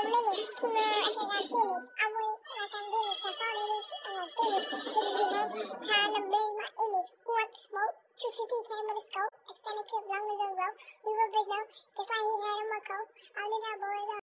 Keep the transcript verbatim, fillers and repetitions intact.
minutes. Kima, I think I finished. I wish I can do it. I thought it is. And I finished. This is the trying to blend my image. Who wants to smoke? two C T came with a scope. Extended clip, long as a rope. We were big now. Guess why he had him a coat. All of that boys